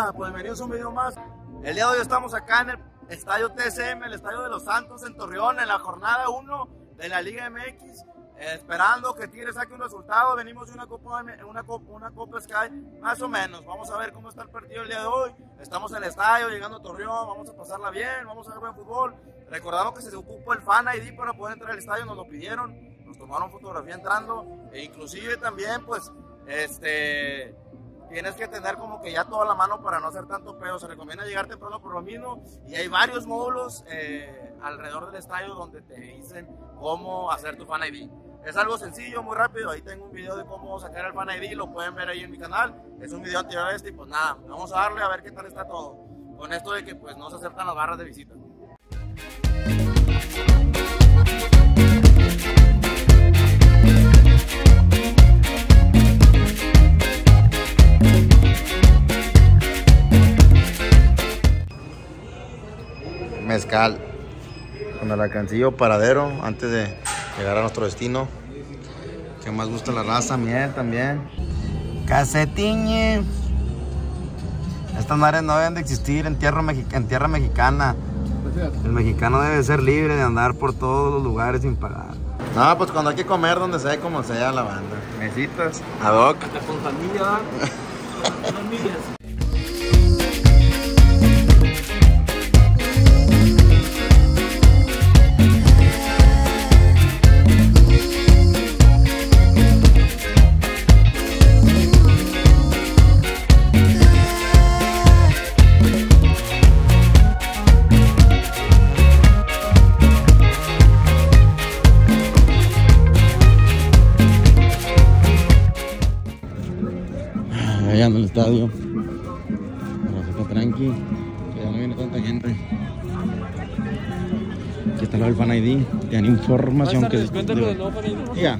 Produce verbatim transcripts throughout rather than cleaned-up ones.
nada, pues bienvenidos a un video más. El día de hoy estamos acá en el Estadio T S M, el Estadio de los Santos en Torreón, en la jornada uno de la Liga M X, eh, esperando que Tigres saque un resultado. Venimos de una Copa, una, Copa, una Copa Sky, más o menos. Vamos a ver cómo está el partido el día de hoy. Estamos en el estadio, llegando a Torreón, vamos a pasarla bien, vamos a ver buen fútbol. Recordamos que se ocupó el Fan I D para poder entrar al estadio, nos lo pidieron, nos tomaron fotografía entrando, e inclusive también pues, este... tienes que tener como que ya toda la mano para no hacer tanto pedo. Se recomienda llegar temprano por lo mismo. Y hay varios módulos eh, alrededor del estadio donde te dicen cómo hacer tu Fan I D. Es algo sencillo, muy rápido. Ahí tengo un video de cómo sacar el Fan I D. Lo pueden ver ahí en mi canal. Es un video anterior a este. Y pues nada, vamos a darle a ver qué tal está todo. Con esto de que pues no se aceptan las barras de visita. Mezcal con el alcancillo Paradero antes de llegar a nuestro destino. Que más gusta la raza, miel también. Casetiñe. Estas madres no deben de existir en tierra, en tierra mexicana. El mexicano debe ser libre de andar por todos los lugares sin pagar. No, pues cuando hay que comer donde sea, como sea la banda. Mesitas, ad hoc. Con familia, con millas. Allá en el estadio, está tranqui, que ya no viene tanta gente. Aquí está el Fan I D, te dan información que... Ya.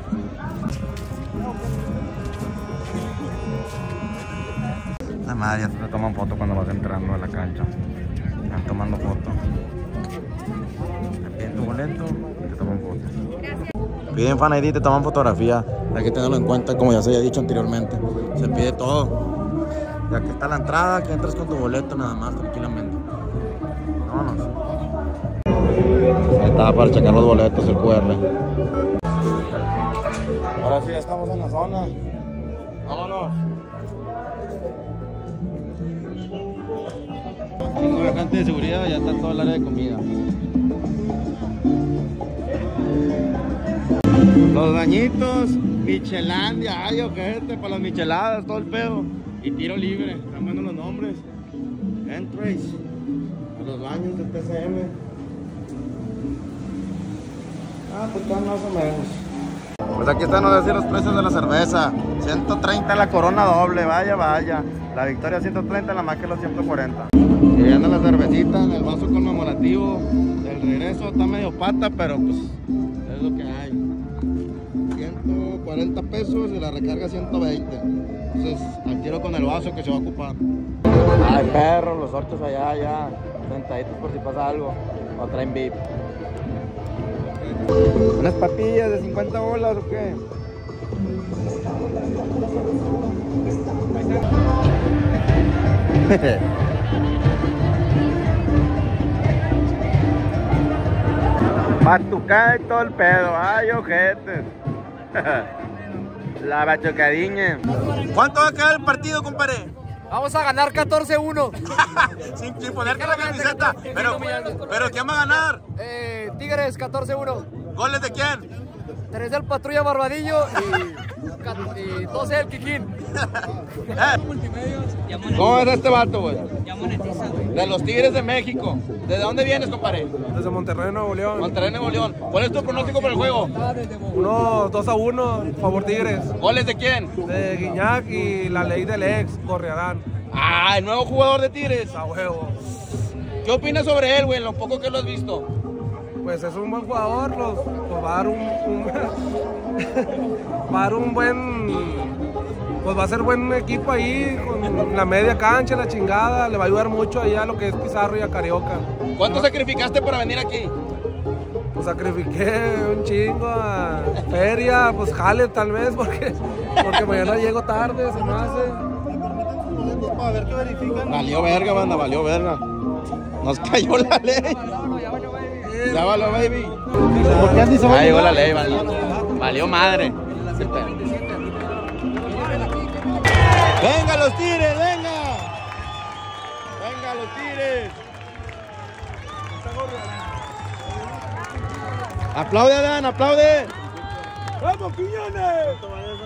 La madre, ya te toman foto cuando vas entrando a la cancha. Están tomando foto. Te piden tu boleto y te toman foto. Piden Fan I D y te toman fotografía. Hay que tenerlo en cuenta, como ya se había dicho anteriormente. Se pide todo. Y aquí está la entrada, que entras con tu boleto nada más, tranquilamente. Vámonos. Ahí está para checar los boletos, el Q R. Ahora sí, ya estamos en la zona. Vámonos. Tengo de gente de seguridad, ya está todo el área de comida. Los bañitos, Michelandia, ay, ojete, para las micheladas, todo el pedo. Y tiro libre, están viendo los nombres. Entrace, a los baños del T S M. Ah, pues están más o menos. Pues aquí están los precios de la cerveza. ciento treinta la Corona doble, vaya, vaya. La Victoria ciento treinta, la Máquila ciento cuarenta. Y viendo la cervecita en el vaso conmemorativo del regreso. Está medio pata, pero pues es lo que hay. ciento cuarenta pesos y la recarga ciento veinte. Entonces, al tiro con el vaso que se va a ocupar. Ay, perro, los horchos allá, ya. Sentaditos por si pasa algo. O traen V I P. ¿Unas papillas de cincuenta bolas o qué? Batucada y todo el pedo. Ay, ojetes. La bachucadiña. ¿Cuánto va a quedar el partido, compadre? Vamos a ganar catorce uno. sin, sin ponerte la camiseta. Pero, pero ¿quién va a ganar? Eh, Tigres catorce uno. ¿Goles de quién? tres del Patrulla Barbadillo y, y doce del Kikín. ¿Cómo es este vato, güey? De los Tigres de México. ¿Desde dónde vienes, compadre? Desde Monterrey, Nuevo León. Monterrey, Nuevo León. ¿Cuál es tu pronóstico para el juego? Uno, dos a uno, favor Tigres. ¿Goles de quién? De Guiñac y la ley del ex, Corriarán. Ah, el nuevo jugador de Tigres. A huevo. ¿Qué opinas sobre él, güey, lo poco que lo has visto? Pues es un buen jugador, los, pues va a dar un, un va a dar un buen, pues va a ser buen equipo ahí, con la media cancha, la chingada, le va a ayudar mucho allá a lo que es Pizarro y a Carioca. ¿Cuánto sacrificaste para venir aquí? Pues sacrifiqué un chingo a feria, pues jale tal vez, porque, porque mañana llego tarde, se me hace. A ver qué verifican. Valió verga, banda, valió verga. Nos cayó la ley. Ya valió, baby. ¿Por qué antes Ya llegó la ley, banda. Valió madre. Venga los Tigres, venga. Venga los Tigres. Aplaude, Adán, aplaude. ¡Vamos, Quiñones!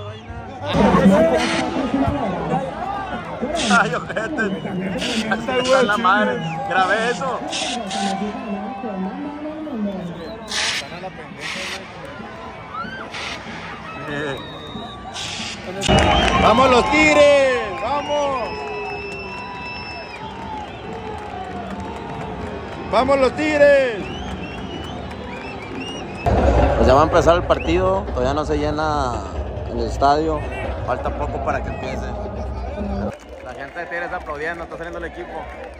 Ay, ojete. Está la madre. Grabé eso. Eh. ¡Vamos los Tigres! ¡Vamos! ¡Vamos los Tigres! Pues ya va a empezar el partido, todavía no se llena el estadio, falta poco para que empiece. La gente de Tigres está aplaudiendo, está saliendo el equipo.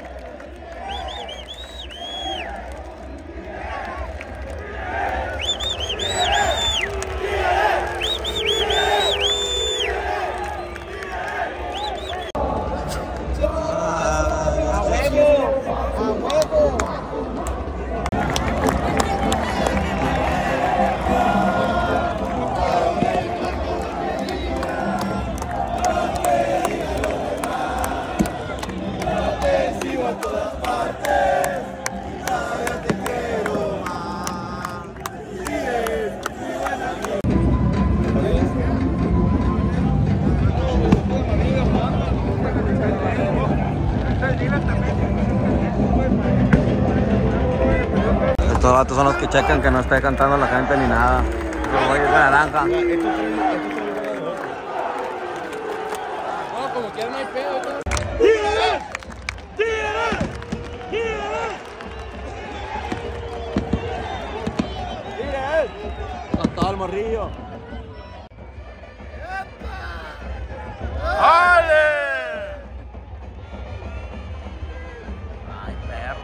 Estos vatos son los que checan que no esté cantando la gente ni nada. Los güeyes de naranja. No, como quiera no hay pedo. ¡Tigres! ¡Tigres! ¡Tigres! ¡Tigres! Con todo el morrillo. ¡Ale! ¡Ay, perro!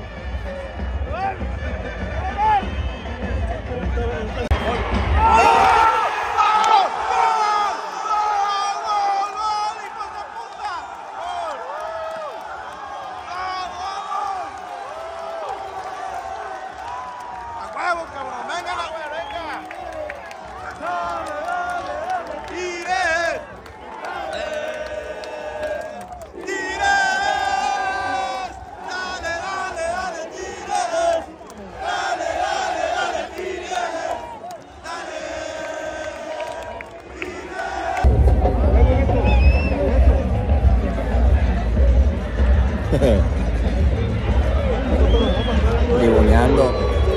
Liboneando.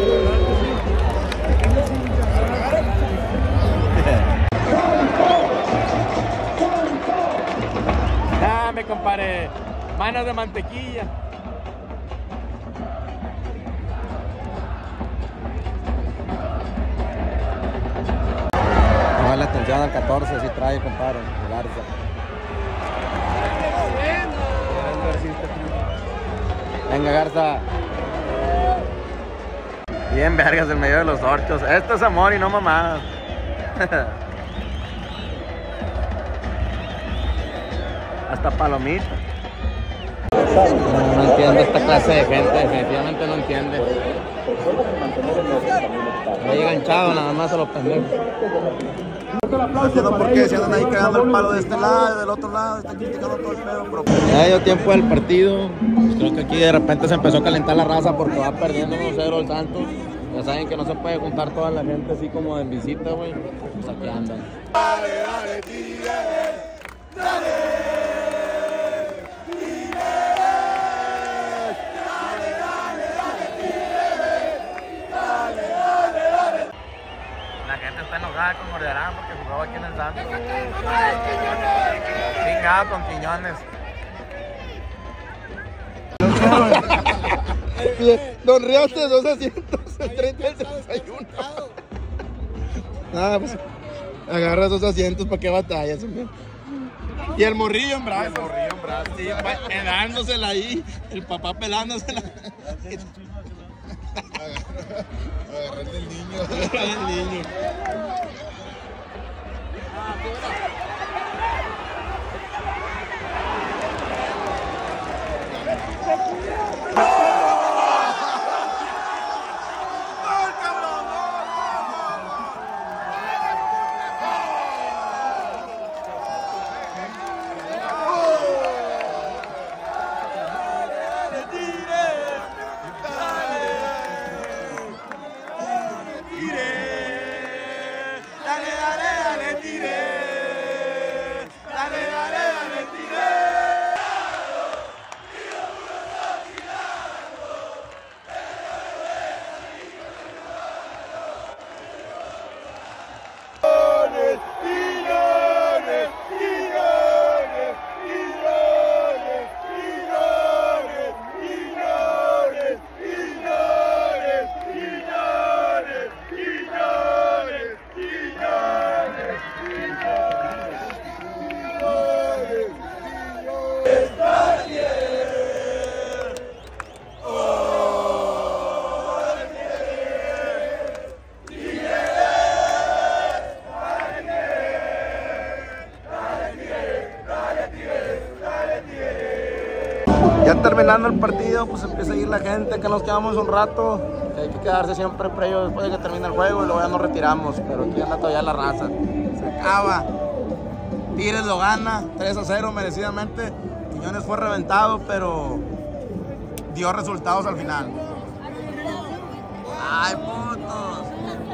Dame, compadre. Manos de mantequilla. No la atención al catorce, si trae, compadre. Garza. Venga, Garza. Bien vergas en medio de los horchos. Esto es amor y no mamadas. Hasta palomita. No, no entiendo esta clase de gente, definitivamente no entiende. No llega hinchado, nada más a los pendejos. No entiendo por qué, si andan ahí cagando el palo de este lado y del otro lado, están criticando todo el pedo. Pero... Ya dio tiempo del partido. Pues creo que aquí de repente se empezó a calentar la raza porque va perdiendo uno cero el Santos. Ya saben que no se puede juntar toda la gente así como en visita, güey. Pues aquí andan. Dale, dale, Tigres, dale. Está enojada con Gordiarán porque jugaba aquí en el Santos. Chingado con Quiñones. Don Riaste, dos asientos, el treinta del desayuno. Nada, pues agarra esos asientos para que batallas. Y el morrillo en brazos. El morrillo en brazos. Sí, pelándosela ahí. El papá pelándosela. Agarrarle el niño. Agarrarle el niño. Ya terminando el partido, pues empieza a ir la gente, que nos quedamos un rato, que hay que quedarse siempre previo después de que termine el juego y luego ya nos retiramos, pero aquí anda todavía la raza. Se acaba, Tigres lo gana, tres a cero merecidamente, Quiñones fue reventado, pero dio resultados al final. ¡Ay, putos!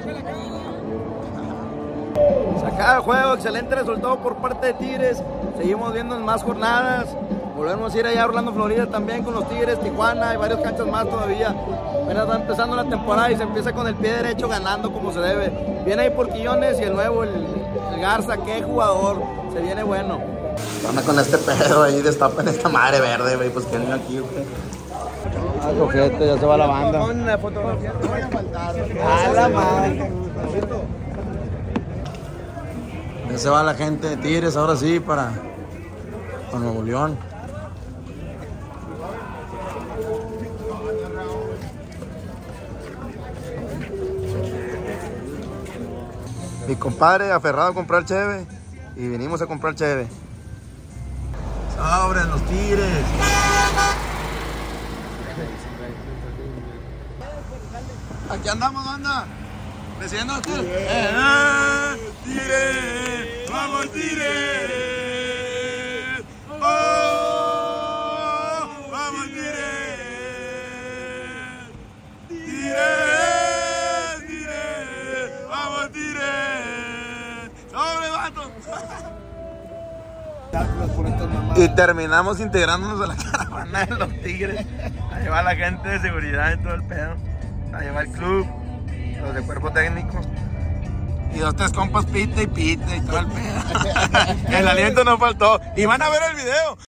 Se acaba el juego, excelente resultado por parte de Tigres, seguimos viendo en más jornadas. Volvemos a ir allá a Orlando, Florida también con los Tigres, Tijuana y varios canchas más todavía. Apenas va empezando la temporada y se empieza con el pie derecho ganando como se debe. Viene ahí por Quiñones y el nuevo, el, el Garza, qué jugador, se viene bueno. Anda con este pedo ahí, destapen esta madre verde, güey, pues que viene aquí, güey. Ah, cojete, ya se va la banda. Una fotografía, no vaya a faltar. A la madre. Ya se va la gente de Tigres, ahora sí, para, para Nuevo León. Mi compadre aferrado a comprar cheve y venimos a comprar cheve. ¡Sobren los Tigres! Aquí andamos, banda. Recibiendo a Tigres. ¡Eh! ¡Tigres! ¡Vamos, Tigres! ¡Oh! ¡Vamos, Tigres! ¡Tigres! Y terminamos integrándonos a la caravana de los Tigres, a llevar a la gente de seguridad y todo el pedo, a llevar el club, los de cuerpo técnico y dos tres compas pita y pita y todo el pedo. El aliento no faltó y van a ver el video.